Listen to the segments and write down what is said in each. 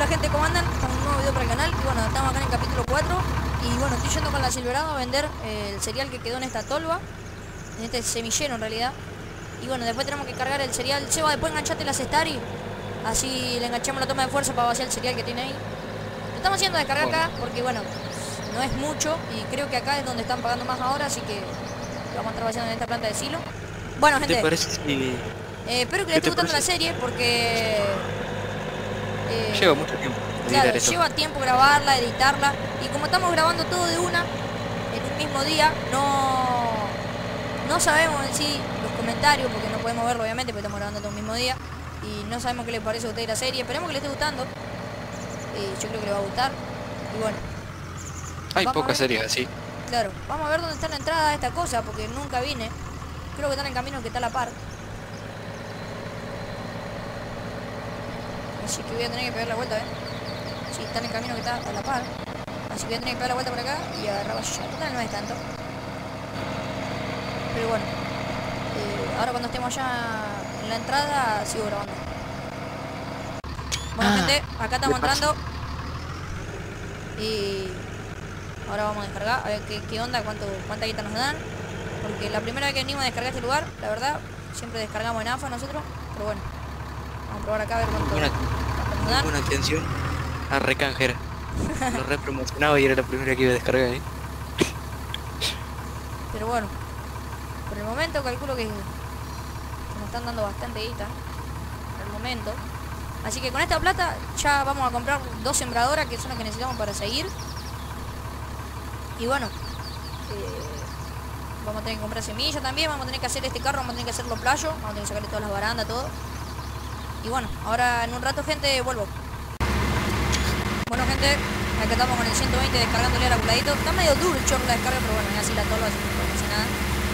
Hola gente, ¿cómo andan? Estamos en un nuevo video para el canal. Y bueno, estamos acá en el capítulo 4. Y bueno, estoy yendo con la Silverado a vender el cereal que quedó en esta tolva, en este semillero en realidad. Y bueno, después tenemos que cargar el cereal. Seba, después enganchate la Cestari, así le enganchamos la toma de fuerza para vaciar el cereal que tiene ahí. Lo estamos haciendo descargar acá porque bueno, no es mucho. Y creo que acá es donde están pagando más ahora, así que lo vamos a estar vaciando en esta planta de silo. Bueno gente, ¿Te parece si espero que les esté gustando la serie porque... lleva mucho tiempo claro, editar esto? lleva tiempo grabarla, editarla. Y como estamos grabando todo de una, en un mismo día, no sabemos en sí los comentarios, porque no podemos verlo obviamente, porque estamos grabando todo el mismo día. Y no sabemos qué les parece a ustedes la serie. Esperemos que les esté gustando. Yo creo que les va a gustar. Y bueno, Hay pocas series así. claro, vamos a ver dónde está la entrada de esta cosa, porque nunca vine. Creo que está en el camino que está a la par. Así que voy a tener que pegar la vuelta, Sí, está en el camino que está a la par. Así que voy a tener que pegar la vuelta por acá y agarrar ya. Total, no es tanto. Pero bueno, ahora cuando estemos allá en la entrada, sigo grabando. Bueno, gente, acá estamos entrando. Y ahora vamos a descargar, a ver qué onda, cuánta guita nos dan. Porque la primera vez que venimos a descargar este lugar, la verdad, siempre descargamos en AFA nosotros. Pero bueno, vamos a probar acá a ver cuánto nos dan. Buena atención a recanjera. Lo repromocionaba y era la primera que iba a descargar ahí. Pero bueno, por el momento calculo que nos están dando bastante guita. Por el momento. Así que con esta plata ya vamos a comprar 2 sembradoras, que son las que necesitamos para seguir. Y bueno, vamos a tener que comprar semillas también. Vamos a tener que hacer este carro, vamos a tener que hacer los playos. Vamos a tener que sacarle todas las barandas, todo. Y bueno, ahora en un rato, gente, vuelvo. Bueno, gente, acá estamos con el 120 descargándole al acumuladito. Está medio duro el chorro la descarga, pero bueno, así la tolva, así que no pasa nada.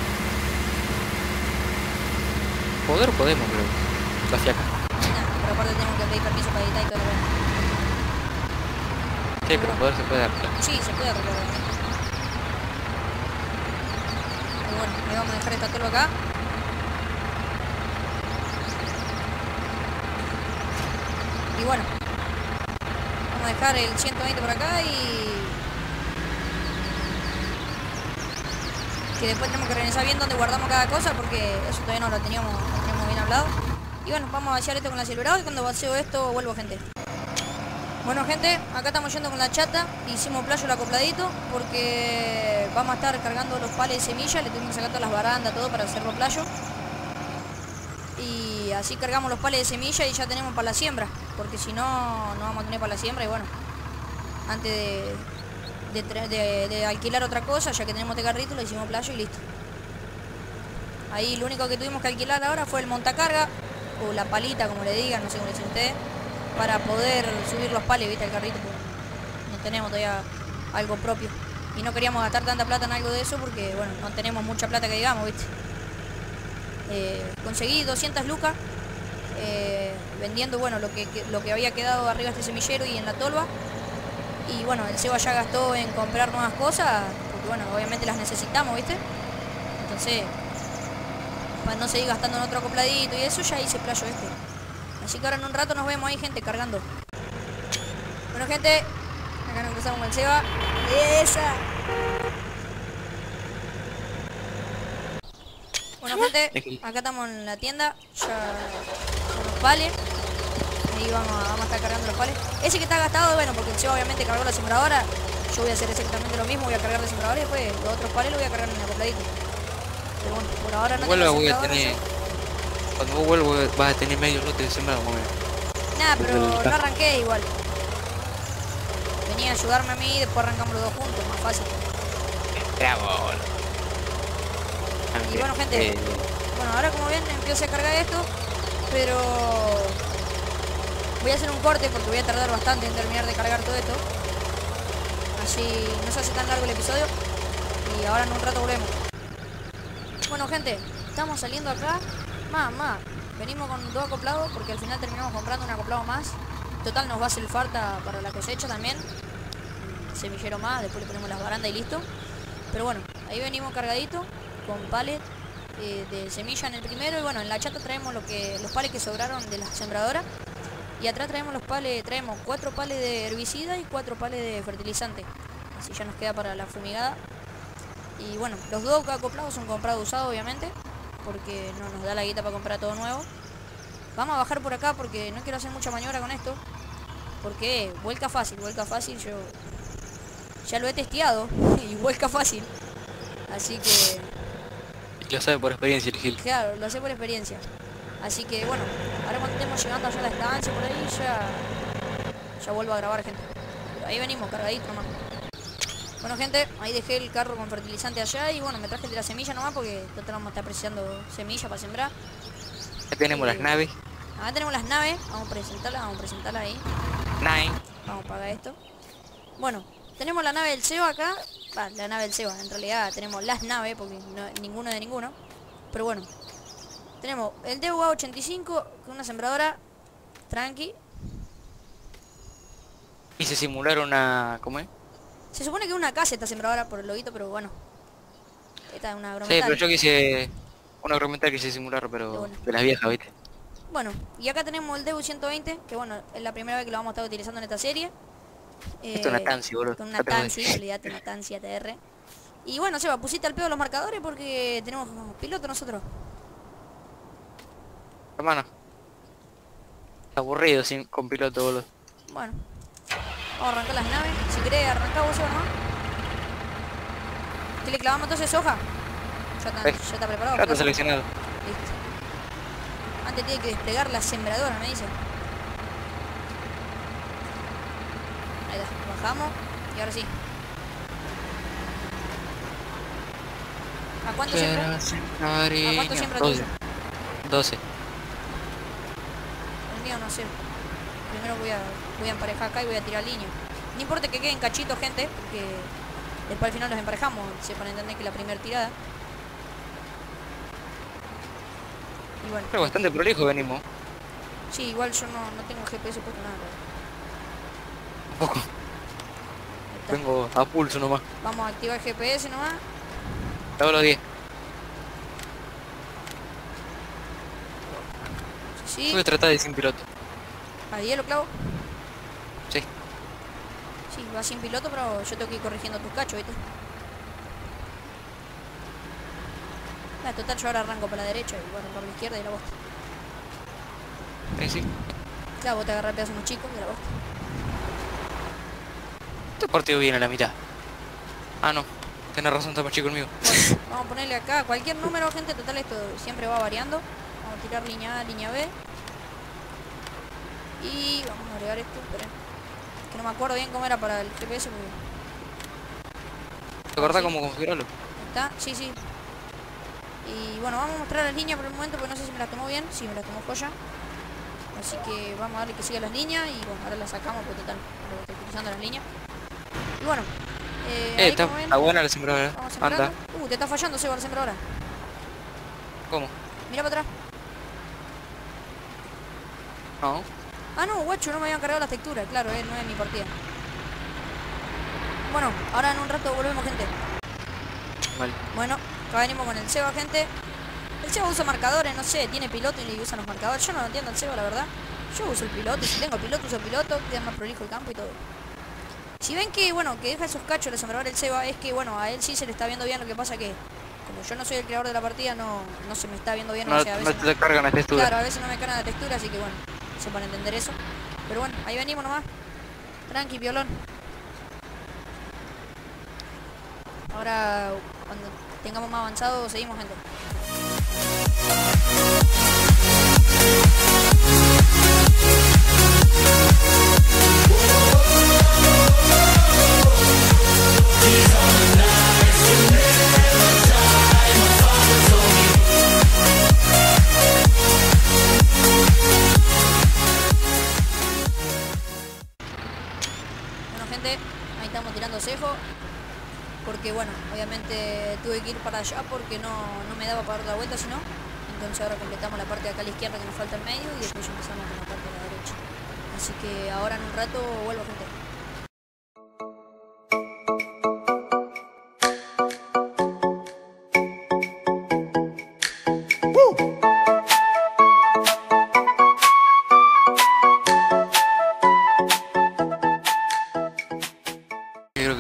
Poder podemos, pero hacia acá. Nah, pero aparte tenemos que pedir permiso para editar y todo lo demás. Sí, pero poder se puede dar. Sí, se puede arreglar. Pero bueno, ahí vamos a dejar esta tolva acá. Y bueno, vamos a dejar el 120 por acá y... que después tenemos que revisar bien dónde guardamos cada cosa, porque eso todavía no lo teníamos bien hablado. Y bueno, vamos a vaciar esto con la Silverado y cuando vacío esto vuelvo, gente. Bueno, gente, acá estamos yendo con la chata. Hicimos playo el acopladito porque vamos a estar cargando los pales de semilla. Le tuvimos que sacar todas las barandas, todo para hacerlo playo. Y así cargamos los pales de semilla y ya tenemos para la siembra, porque si no, no vamos a tener para la siembra. Y bueno, antes de alquilar otra cosa, ya que tenemos este carrito, lo hicimos playo y listo. Ahí lo único que tuvimos que alquilar ahora fue el montacarga, o la palita, como le digan, no sé cómo le dicen ustedes, para poder subir los pales, viste, al carrito, porque no tenemos todavía algo propio. Y no queríamos gastar tanta plata en algo de eso porque, bueno, no tenemos mucha plata que digamos, viste. Conseguí 200 lucas vendiendo, bueno, lo que había quedado arriba de este semillero y en la tolva. Y bueno, el Seba ya gastó en comprar nuevas cosas, porque bueno, obviamente las necesitamos, viste. Entonces, para no seguir gastando en otro acopladito y eso, ya hice playo este. Así que ahora en un rato nos vemos ahí, gente, cargando. Bueno, gente, acá nos cruzamos con el Seba. ¡Esa! Bueno, gente, acá estamos en la tienda, ya con los pales. Ahí vamos a estar cargando los pales. Ese que está gastado, bueno, porque el Seba obviamente cargó la sembradora. Yo voy a hacer exactamente lo mismo, voy a cargar la sembradora y después los otros pales los voy a cargar en el acopladito. Pero bueno, por ahora no tengo Voy a tener... Cuando vos vuelvas vas a tener medio lote de sembrado, más o menos. Nah, pero no arranqué igual. Venía a ayudarme a mí y después arrancamos los dos juntos, más fácil. Bravo. Y bueno, gente, bueno, ahora como ven empiezo a cargar esto, pero voy a hacer un corte porque voy a tardar bastante en terminar de cargar todo esto. Así no se hace tan largo el episodio. Y ahora en un rato volvemos. Bueno, gente, estamos saliendo acá. Mamá, venimos con 2 acoplados porque al final terminamos comprando un acoplado más. Total nos va a hacer falta para la cosecha también. Un semillero más, después le ponemos las barandas y listo. Pero bueno, ahí venimos cargadito con palet de semilla en el primero. Y bueno, en la chata traemos los pales que sobraron de la sembradora. Y atrás traemos los pales, traemos 4 pales de herbicida y 4 pales de fertilizante. Así ya nos queda para la fumigada. Y bueno, los 2 acoplados son comprados usados, obviamente, porque no nos da la guita para comprar todo nuevo. Vamos a bajar por acá porque no quiero hacer mucha maniobra con esto. Porque vuelca fácil, yo ya lo he testeado y vuelca fácil. Así que... Y lo sabe por experiencia el Gil. Claro, lo sé por experiencia. Así que bueno, ahora cuando estemos llegando allá a la estancia por ahí ya vuelvo a grabar, gente. Ahí venimos, cargadito nomás. Bueno, gente, ahí dejé el carro con fertilizante allá y bueno, me traje de la semilla nomás porque total vamos a estar apreciando semilla para sembrar. Ya tenemos las naves. Acá tenemos las naves, vamos a presentarlas ahí. Nine. Vamos a apagar esto. Bueno, tenemos la nave del Seba acá. La nave del Seba, en realidad tenemos las naves porque ninguno de ninguno. Pero bueno, tenemos el DUA 85 con una sembradora tranqui. Y se simular una... ¿Cómo es? Se supone que una casa esta sembradora por el loguito, pero bueno. Esta es una Sí, pero agrometal. yo quise... Una agrometal quise simular, pero... Bueno. De las viejas, ¿viste? Bueno, y acá tenemos el DU 120, que bueno, es la primera vez que lo vamos a estar utilizando en esta serie. Esto es una Tansi, boludo. Con una Tansi, olvídate, una Tansi ATR. Y bueno, Seba, pusiste al pedo los marcadores porque tenemos piloto nosotros. Hermano. Aburrido con piloto, boludo. Bueno, vamos a arrancar las naves. Si querés arrancar vos, Seba, ¿no? ¿Qué le clavamos entonces hoja? Ya está preparado. Ya está seleccionado. Listo. Antes tiene que desplegar la sembradora, me dice. Ahí está, bajamos. Y ahora sí. ¿A cuánto siembra? ¿A cuánto siembra tuyo? 12. El mío no sé. Primero voy a emparejar acá y voy a tirar línea. No importa que queden cachitos, gente, porque después al final los emparejamos. Sepan entender que la primera tirada. Y bueno. Pero bastante prolijo venimos. Sí, igual yo no tengo GPS puesto nada. Tampoco. Vengo a pulso nomás. Vamos a activar el GPS nomás. Todos los 10. Sí. Voy a tratar de sin piloto. Ahí lo clavo. Sí. Sí, va sin piloto, pero yo tengo que ir corrigiendo tus cachos, ¿viste? Total, yo ahora arranco para la derecha y voy a arrancar para la izquierda y la bosta. Sí. Claro, vos te agarrás pedazos unos chicos de la bosta. Este partido viene a la mitad. Ah, no. Tenés razón, está más chico el mío. Bueno, vamos a ponerle acá cualquier número, gente. Total, esto siempre va variando. Vamos a tirar línea A, línea B. Y vamos a agregar esto, esperen. Que no me acuerdo bien cómo era para el GPS porque... ¿Te acordás sí. cómo configurarlo? ¿Está? Sí, sí. Y bueno, vamos a mostrar las líneas por el momento porque no sé si me las tomó bien. Sí, me las tomó joya. Así que vamos a darle que siga las líneas y bueno, ahora las sacamos porque total, lo estoy utilizando las líneas. Y bueno, ahí está como ven, buena la sembradora. vamos sembrando. Anda. Te está fallando, Seba, la sembradora. ¿Cómo? Mira para atrás. No. Ah, no, guacho, no me habían cargado las texturas. Claro, no es mi partida. Bueno, ahora en un rato volvemos, gente. Vale. Bueno, acá venimos con el Seba, gente. El Seba usa marcadores, no sé, tiene piloto y le usan los marcadores. Yo no lo entiendo el Seba, la verdad. Yo uso el piloto, y si tengo piloto, uso piloto, queda más prolijo el campo y todo. Si ven que, bueno, que deja esos cachos de sembrador el Seba, es que, bueno, a él sí se le está viendo bien. Lo que pasa que, como yo no soy el creador de la partida, no se me está viendo bien. No, o sea, a veces no te cargan las texturas. Claro, a veces no me cargan la textura, así que bueno, sepan entender eso. Pero bueno, ahí venimos nomás. Tranqui, violón. Ahora, cuando tengamos más avanzado, seguimos, gente. Bueno, gente, ahí estamos tirando cejo. Porque bueno, obviamente tuve que ir para allá porque no me daba para dar la vuelta, sino. Entonces ahora completamos la parte de acá a la izquierda que nos falta el medio y después empezamos con la parte de la derecha. Así que ahora en un rato vuelvo, gente.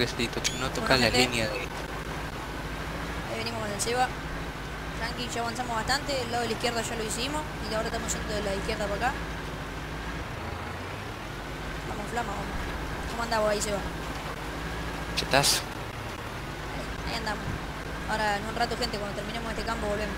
toquecito, no Bueno, toca la gente. línea de... Ahí venimos con el Seba. Tranqui, ya avanzamos bastante. El lado de la izquierda ya lo hicimos. Y ahora estamos yendo de la izquierda para acá. Vamos, flama, vamos. ¿Cómo andamos ahí, Seba? Chetazo. Ahí andamos. Ahora en un rato, gente, cuando terminemos este campo volvemos.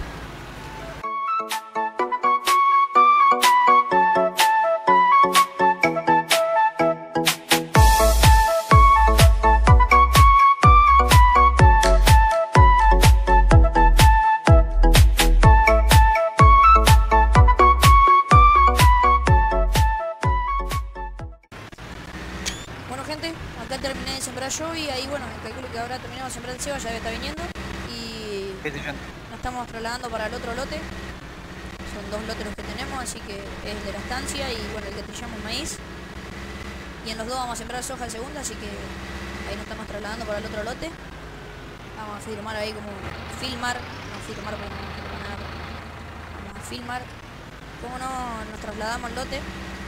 Bueno, gente, acá terminé de sembrar yo y ahí, bueno, calculo que ahora terminamos de sembrar el Seba, ya debe estar viniendo. Y ¿Qué te llama? nos estamos trasladando para el otro lote. Son 2 lotes los que tenemos, así que es de la estancia y, bueno, el que trillamos maíz. Y en los 2 vamos a sembrar soja el segundo, así que ahí nos estamos trasladando para el otro lote. Vamos a filmar ahí como... Filmar, no filmar porque no filma nada. Vamos a filmar. Como no nos trasladamos al lote.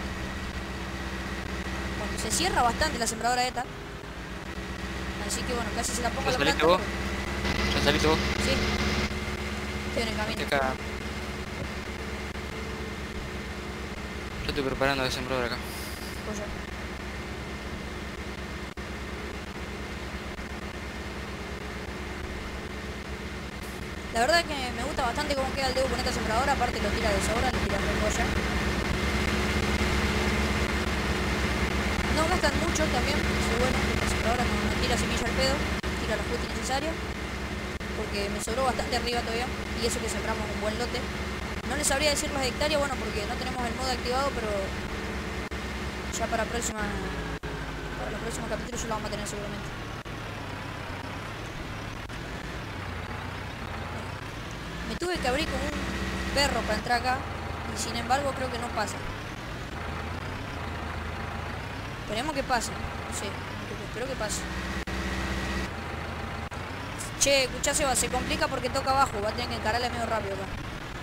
Bueno, se cierra bastante la sembradora esta. Así que bueno, casi se la pongo a ¿Ya la saliste planta. vos? ¿Ya saliste vos? Sí. Estoy en el camino. Estoy acá. Yo estoy preparando el sembrador acá. Pues ya. La verdad que me gusta bastante cómo queda el dedo con esta sembradora, aparte lo tira de sobra, lo tira de boya. No gastan mucho también, eso es bueno, la sembradora no tira semilla al pedo, tira los justo necesario, porque me sobró bastante arriba todavía, y eso que sembramos un buen lote. No les sabría decir las hectáreas, bueno, porque no tenemos el modo activado, pero ya para los próximos capítulos yo lo vamos a tener seguramente. Me tuve que abrir como un perro para entrar acá y sin embargo creo que no pasa. Esperemos que pase. No sé, espero que pase. Che, escuchá, Seba, se complica porque toca abajo, va a tener que encararle medio rápido acá.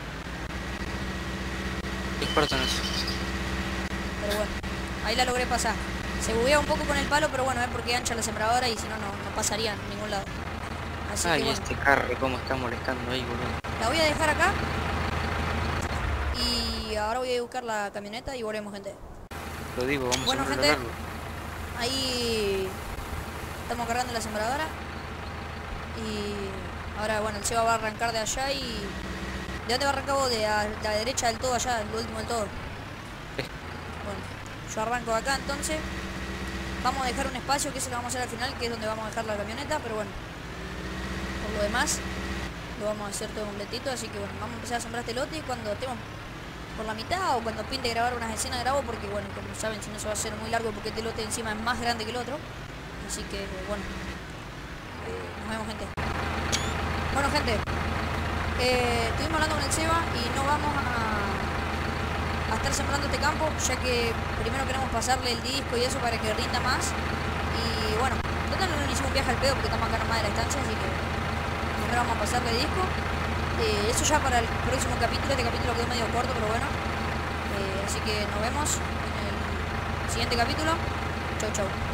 Experto en eso. Pero bueno, ahí la logré pasar. Se buguea un poco con el palo, pero bueno, es porque ancha la sembradora y si no, no pasaría en ningún lado. Así Ay, que bueno. este carro cómo está molestando ahí, boludo. La voy a dejar acá. Y ahora voy a buscar la camioneta y volvemos, gente. Lo digo, vamos Bueno, a sembrar gente. largo. Ahí estamos cargando la sembradora. Y ahora, bueno, el Seba va a arrancar de allá y... ¿De dónde va a arrancar vos? De la derecha del todo allá, el último del todo. Sí. Bueno, yo arranco de acá entonces. Vamos a dejar un espacio que es lo que vamos a hacer al final, que es donde vamos a dejar la camioneta, pero bueno. Por lo demás, lo vamos a hacer todo completito, así que bueno, vamos a empezar a sembrar este lote y cuando estemos por la mitad o cuando pinte grabar unas escenas grabo, porque bueno, como saben, si no se va a hacer muy largo porque este lote encima es más grande que el otro. Así que bueno, nos vemos, gente. Bueno, gente, estuvimos hablando con el Seba y no vamos a estar sembrando este campo, ya que primero queremos pasarle el disco y eso para que rinda más. Y bueno, total no le hicimos un viaje al pedo porque estamos acá nomás de la estancia, así que primero vamos a pasarle el disco. Eso ya para el próximo capítulo. Este capítulo quedó medio corto, pero bueno. Así que nos vemos en el siguiente capítulo. Chau, chau.